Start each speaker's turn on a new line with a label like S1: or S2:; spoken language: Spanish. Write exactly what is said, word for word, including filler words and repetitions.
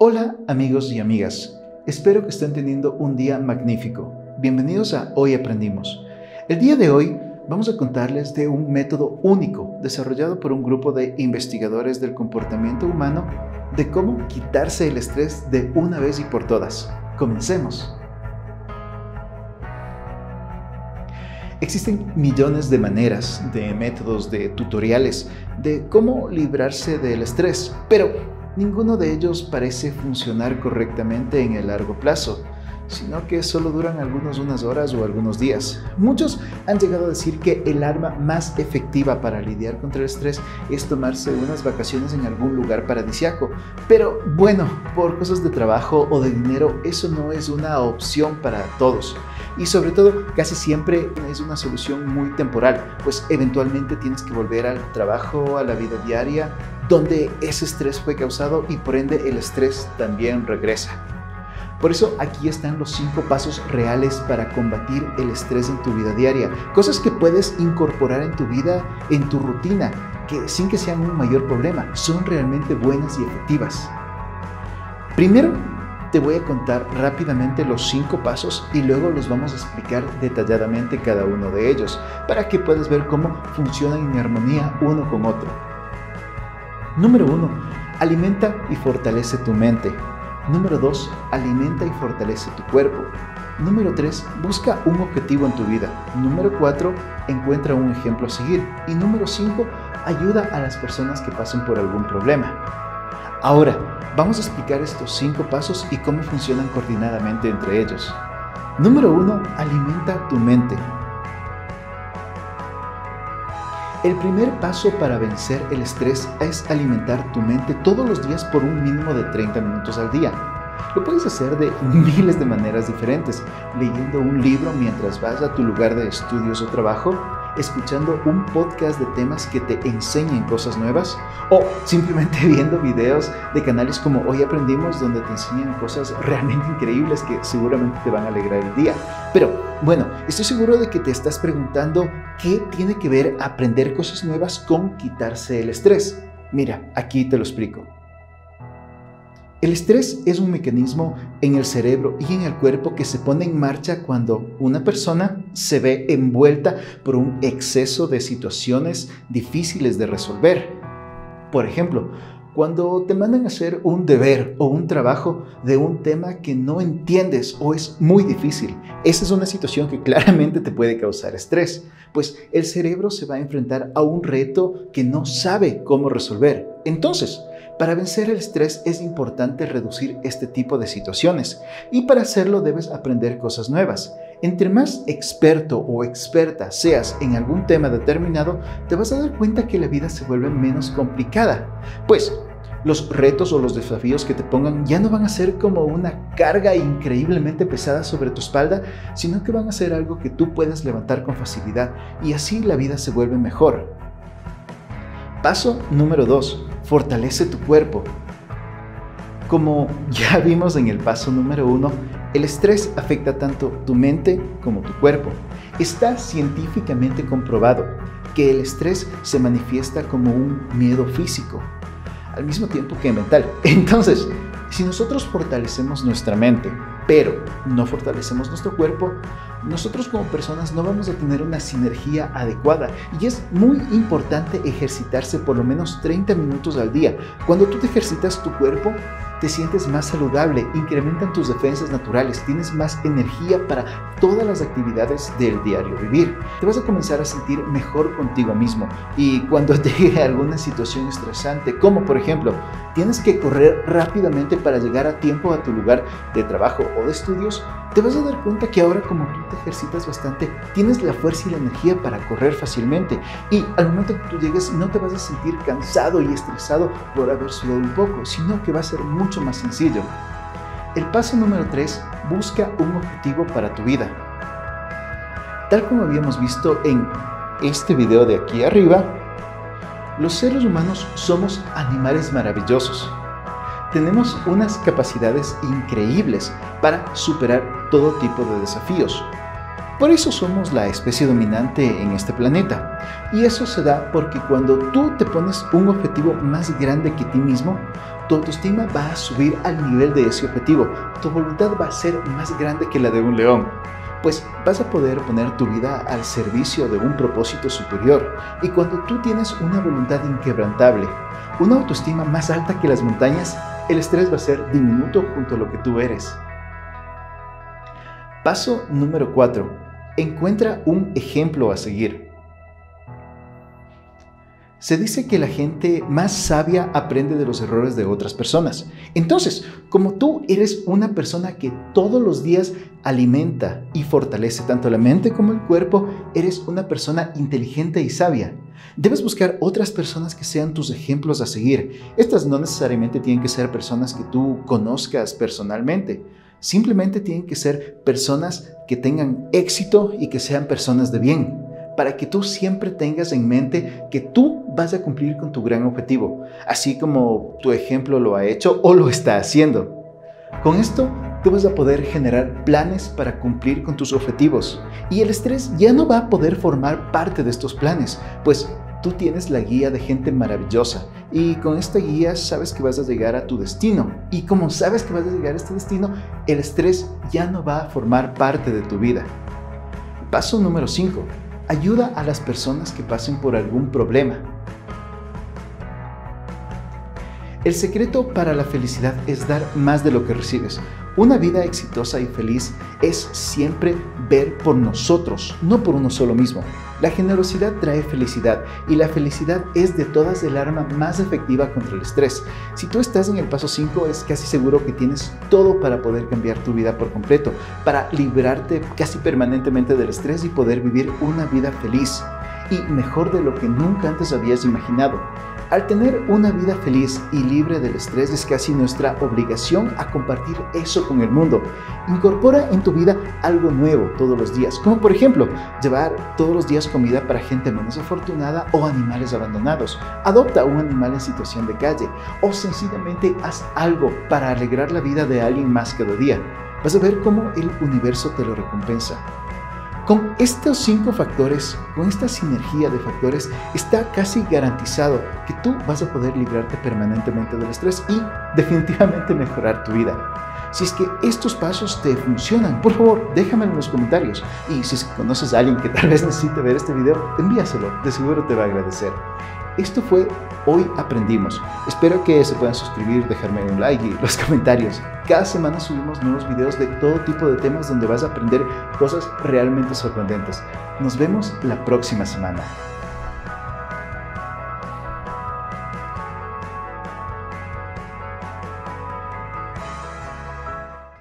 S1: Hola amigos y amigas, espero que estén teniendo un día magnífico. Bienvenidos a Hoy Aprendimos. El día de hoy vamos a contarles de un método único desarrollado por un grupo de investigadores del comportamiento humano de cómo quitarse el estrés de una vez y por todas. Comencemos. Existen millones de maneras, de métodos, de tutoriales de cómo librarse del estrés, pero ninguno de ellos parece funcionar correctamente en el largo plazo, sino que solo duran algunos unas horas o algunos días. Muchos han llegado a decir que el arma más efectiva para lidiar contra el estrés es tomarse unas vacaciones en algún lugar paradisíaco. Pero bueno, por cosas de trabajo o de dinero, eso no es una opción para todos. Y sobre todo, casi siempre es una solución muy temporal, pues eventualmente tienes que volver al trabajo, a la vida diaria, donde ese estrés fue causado y por ende el estrés también regresa. Por eso aquí están los cinco pasos reales para combatir el estrés en tu vida diaria. Cosas que puedes incorporar en tu vida, en tu rutina, que sin que sean un mayor problema, son realmente buenas y efectivas. Primero, te voy a contar rápidamente los cinco pasos y luego los vamos a explicar detalladamente cada uno de ellos, para que puedas ver cómo funcionan en armonía uno con otro. Número uno. Alimenta y fortalece tu mente. Número dos. Alimenta y fortalece tu cuerpo. Número tres. Busca un objetivo en tu vida. Número cuatro. Encuentra un ejemplo a seguir. Y número cinco. Ayuda a las personas que pasen por algún problema. Ahora, vamos a explicar estos cinco pasos y cómo funcionan coordinadamente entre ellos. Número uno. Alimenta tu mente. El primer paso para vencer el estrés es alimentar tu mente todos los días por un mínimo de treinta minutos al día. Lo puedes hacer de miles de maneras diferentes, leyendo un libro mientras vas a tu lugar de estudios o trabajo, escuchando un podcast de temas que te enseñen cosas nuevas o simplemente viendo videos de canales como Hoy Aprendimos, donde te enseñan cosas realmente increíbles que seguramente te van a alegrar el día. Pero bueno, estoy seguro de que te estás preguntando qué tiene que ver aprender cosas nuevas con quitarse el estrés. Mira, aquí te lo explico. El estrés es un mecanismo en el cerebro y en el cuerpo que se pone en marcha cuando una persona se ve envuelta por un exceso de situaciones difíciles de resolver. Por ejemplo, cuando te mandan a hacer un deber o un trabajo de un tema que no entiendes o es muy difícil, esa es una situación que claramente te puede causar estrés, pues el cerebro se va a enfrentar a un reto que no sabe cómo resolver. Entonces, para vencer el estrés es importante reducir este tipo de situaciones y para hacerlo debes aprender cosas nuevas. Entre más experto o experta seas en algún tema determinado, te vas a dar cuenta que la vida se vuelve menos complicada, pues los retos o los desafíos que te pongan ya no van a ser como una carga increíblemente pesada sobre tu espalda, sino que van a ser algo que tú puedes levantar con facilidad y así la vida se vuelve mejor. Paso número dos. Fortalece tu cuerpo. Como ya vimos en el paso número uno, el estrés afecta tanto tu mente como tu cuerpo. Está científicamente comprobado que el estrés se manifiesta como un miedo físico, al mismo tiempo que mental. Entonces, si nosotros fortalecemos nuestra mente, pero no fortalecemos nuestro cuerpo, nosotros como personas no vamos a tener una sinergia adecuada y es muy importante ejercitarse por lo menos treinta minutos al día. Cuando tú te ejercitas tu cuerpo, te sientes más saludable, incrementan tus defensas naturales, tienes más energía para todas las actividades del diario vivir. Te vas a comenzar a sentir mejor contigo mismo y cuando te llegue alguna situación estresante, como por ejemplo, tienes que correr rápidamente para llegar a tiempo a tu lugar de trabajo o de estudios, te vas a dar cuenta que ahora como tú te ejercitas bastante, tienes la fuerza y la energía para correr fácilmente y al momento que tú llegues no te vas a sentir cansado y estresado por haber sudado un poco, sino que va a ser mucho más sencillo. El paso número tres, busca un objetivo para tu vida. Tal como habíamos visto en este video de aquí arriba, los seres humanos somos animales maravillosos. Tenemos unas capacidades increíbles para superar todo tipo de desafíos. Por eso somos la especie dominante en este planeta. Y eso se da porque cuando tú te pones un objetivo más grande que ti mismo, tu autoestima va a subir al nivel de ese objetivo. Tu voluntad va a ser más grande que la de un león, pues vas a poder poner tu vida al servicio de un propósito superior. Y cuando tú tienes una voluntad inquebrantable, una autoestima más alta que las montañas, el estrés va a ser diminuto junto a lo que tú eres. Paso número cuatro. Encuentra un ejemplo a seguir. Se dice que la gente más sabia aprende de los errores de otras personas. Entonces, como tú eres una persona que todos los días alimenta y fortalece tanto la mente como el cuerpo, eres una persona inteligente y sabia. Debes buscar otras personas que sean tus ejemplos a seguir. Estas no necesariamente tienen que ser personas que tú conozcas personalmente. Simplemente tienen que ser personas que tengan éxito y que sean personas de bien, para que tú siempre tengas en mente que tú vas a cumplir con tu gran objetivo, así como tu ejemplo lo ha hecho o lo está haciendo. Con esto, tú vas a poder generar planes para cumplir con tus objetivos, y el estrés ya no va a poder formar parte de estos planes, pues tú tienes la guía de gente maravillosa, y con esta guía sabes que vas a llegar a tu destino, y como sabes que vas a llegar a este destino, el estrés ya no va a formar parte de tu vida. Paso número cinco. Ayuda a las personas que pasen por algún problema. El secreto para la felicidad es dar más de lo que recibes. Una vida exitosa y feliz es siempre ver por nosotros, no por uno solo mismo. La generosidad trae felicidad, y la felicidad es de todas el arma más efectiva contra el estrés. Si tú estás en el paso cinco, es casi seguro que tienes todo para poder cambiar tu vida por completo, para librarte casi permanentemente del estrés y poder vivir una vida feliz y mejor de lo que nunca antes habías imaginado. Al tener una vida feliz y libre del estrés, es casi nuestra obligación a compartir eso con el mundo. Incorpora en tu vida algo nuevo todos los días, como por ejemplo, llevar todos los días comida para gente menos afortunada o animales abandonados. Adopta un animal en situación de calle, o sencillamente haz algo para alegrar la vida de alguien más cada día. Vas a ver cómo el universo te lo recompensa. Con estos cinco factores, con esta sinergia de factores, está casi garantizado que tú vas a poder librarte permanentemente del estrés y definitivamente mejorar tu vida. Si es que estos pasos te funcionan, por favor, déjamelo en los comentarios. Y si es que conoces a alguien que tal vez necesite ver este video, envíaselo, de seguro te va a agradecer. Esto fue Hoy Aprendimos. Espero que se puedan suscribir, dejarme un like y los comentarios. Cada semana subimos nuevos videos de todo tipo de temas donde vas a aprender cosas realmente sorprendentes. Nos vemos la próxima semana.